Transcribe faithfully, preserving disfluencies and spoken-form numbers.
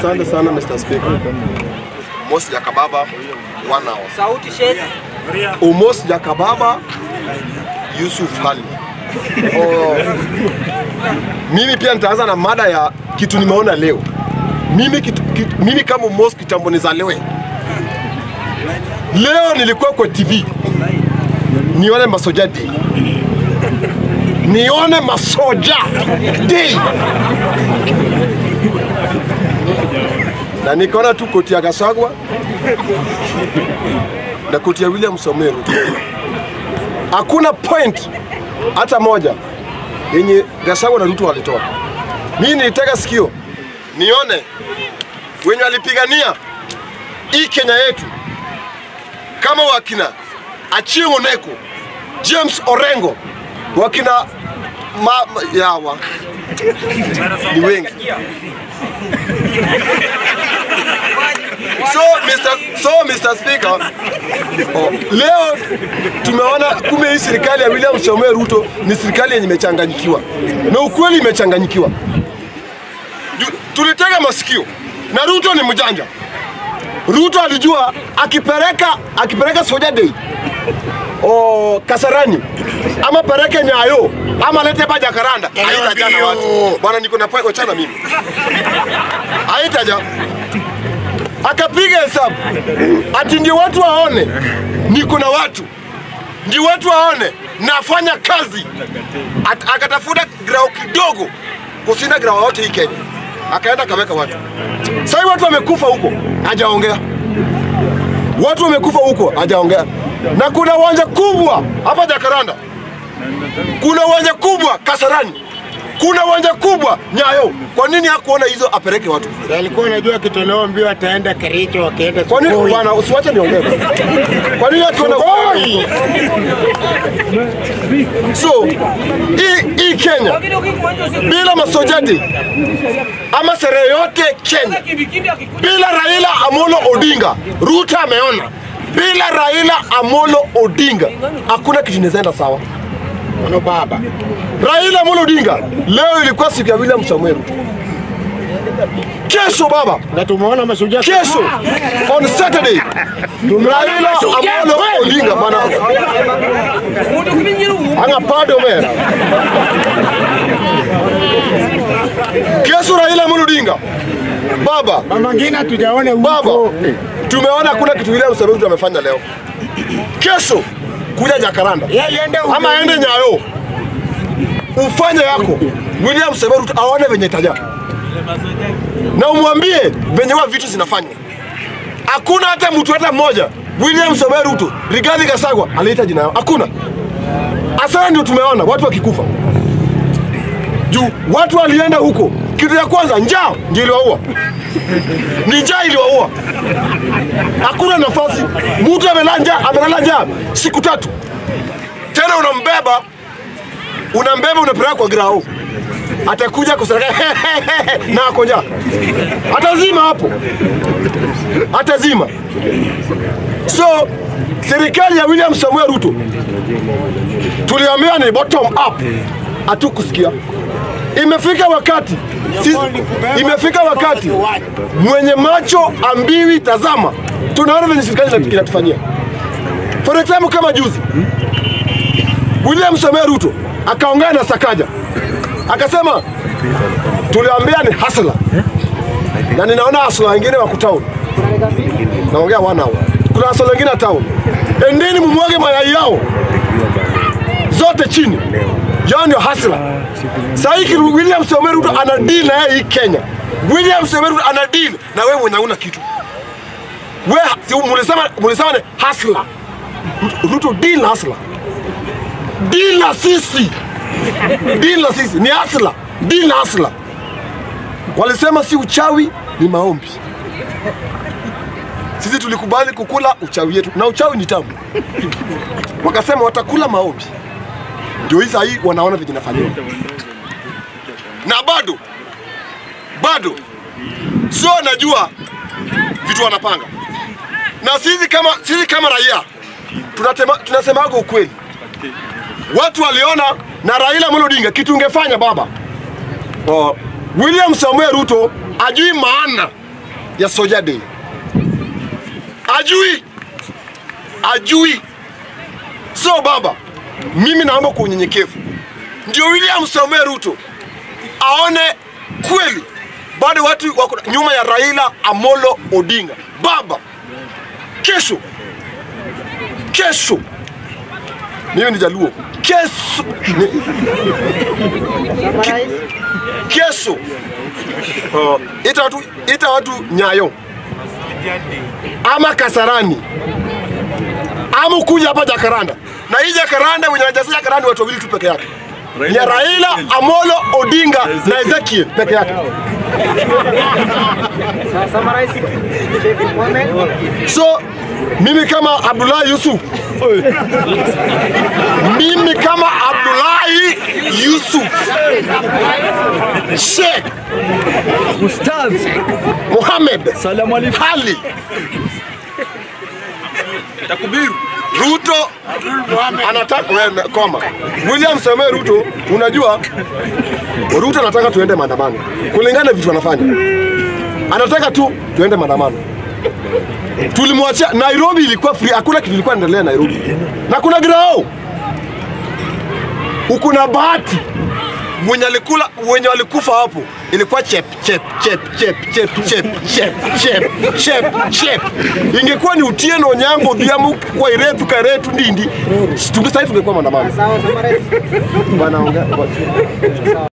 Asante sana Mister Speaker. Omosh Jakababa one hour. Sauti sheti. Omosh Jakababa Yusuf Hali. Oh. Mimi pia nitaanza na mada ya kitu nimeona leo. Mimi kitu, kitu, mimi kama Omosh kitambo nizalewe. Leo nilikuwa kwa T V. Nione Mashujaa Day. Nione Mashujaa Day. Na nikaona tu koti ya Gachagua na koti ya William Someru. Hakuna point hata moja yenye Gachagua na Ruto walitoa. Mimi nilitaka sikio nione wenye walipigania hii Kenya yetu kama wakina Achieng' Oneko, James Orengo, wakina ma, ma, yawa ni wengi. So Mister So Mister Speaker, oh, leo tumeona kume hii serikali ya William Samoei Ruto ni serikali yenye imechanganyikiwa. Na ukweli imechanganyikiwa. Tulitega masikio na Ruto ni mjanja. Ruto alijua akipeleka akipeleka Mashujaa Day o Kasarani ama pereke Nyayo ama lete pa Jakaranda haitajana watu. Bwana niko na pako chana mimi. Haitaja. Akapiga hesabu. Ati ndio watu waone niko na watu. Ndio watu waone nafanya kazi. At, akatafuta grao kidogo kusina grao yote hii Kenya. Akaenda kaweka watu. Sasa watu wamekufa huko, hajaongea. Watu wamekufa huko, hajaongea. Na kuna uwanja kubwa hapa Jakaranda. Kuna uwanja kubwa Kasarani. Kuna uwanja kubwa Nyayo. Kwa nini hakuona hizo apeleke watu? Alikuwa anajua kitolewa mbio ataenda Kericho wakaenda. Kwa nini bwana usiwache niongee? Kwa nini hatuona Oi? So, hii hii Kenya bila Mashujaa Day ama sherehe yote Kenya bila Raila Amolo Odinga, Ruto ameona bila Raila Amolo Odinga hakuna kitu kinaenda sawa. Ono baba. Raila Amolo Odinga leo ilikuwa siku ya William Samoei Ruto. Kesho baba, na tumeona Mashujaa kesho on Saturday Raila Amolo Odinga bana. Anga pado mera. Kesho Raila Amolo Odinga. Baba, mama ngine tujaone huko. Baba, tumeona kuna kitu William Samoei Ruto amefanya leo. Kesho kuja Jakaranda. Ama aende Nyayo. Ufanye yako. William Samoei Ruto aone venye taja. Na umwambie venye wa vitu zinafanywa. Hakuna hata mtu hata mmoja William Samoei Ruto, Rigathi Gachagua aliita jina yao. Hakuna. Asante ndio tumeona watu wakikufa. Juu watu walienda huko. Kitu ya kwanza njaa ndio iliwaua. Ni njaa iliwaua. Hakuna nafasi. Mtu amelala njaa, amelala njaa siku tatu. Tena unambeba unambeba unapeleka kwa grao. Atakuja kusaka na akoja. Atazima hapo. Atazima. So serikali ya William Samoei Ruto tuliambia ni bottom up. Hatukusikia. Imefika wakati sisi, imefika wakati mwenye macho ambiwi tazama. Tunaona venye serikali inatufanyia. For example kama juzi William Samoei Ruto akaongea na Sakaja. Akasema tuliambia ni hustler. Na ninaona hustler wengine wa town. Naongea one hour. Kuna hustler wengine town. Endeni mumwage mayai yao zote chini. Yao ndio hustler. Sasa William Samoei Ruto ana deal na hii Kenya. William Samoei Ruto ana deal na wewe unaona kitu. Wewe si mlisema mlisema ni hustler. Ruto deal na hustler. Deal na sisi. Deal na sisi ni hustler. Deal na hustler. Walisema si uchawi ni maombi. Sisi tulikubali kukula uchawi yetu na uchawi ni tamu. Wakasema watakula maombi. Ndio hizo hii wanaona vile inafanywa. Na bado bado so najua vitu wanapanga. Na sisi kama sisi kama raia tunasema tunasema ukweli. Watu waliona na Raila Amolo Odinga kitu ungefanya baba. Oh, William Samoei Ruto ajui maana ya Soja Day. Ajui. Ajui. So baba, mimi naomba kwa unyenyekevu, ndio William Samoei Ruto aone kweli bado watu wako nyuma ya Raila Amolo Odinga. Baba, kesho kesho mimi ni Jaluo. Kesho ni, ke, kesho uh, ita watu ita watu Nyayo ama Kasarani ama kuja hapa Jakaranda, na hii Jakaranda mwenye anajaza Jakaranda watu wawili tu peke yake, ya Raila Amolo Odinga na Ezekiel peke yake. So mimi kama Abdullahi Yusuf mimi kama Abdullahi Yusuf Sheikh Ustaz Muhammad Salaam alaykum Ali Takubiru Ruto anataka wewe koma. William Samoei Ruto, unajua Ruto anataka tuende maandamano. Kulingana vitu anafanya. Anataka tu tuende maandamano. Tulimwachia Nairobi, ilikuwa free, hakuna kitu kilikuwa endelea Nairobi. Na kuna grao. Ukona Bahati mwenye alikula wenye walikufa hapo ilikuwa chep chep chep chep chep chep chep chep chep chep. Ingekuwa ni Utieno Nyango Biamu kwa Iretu Karetu Ndindi, tungesaidia tungekuwa maandamano. Bana ongea.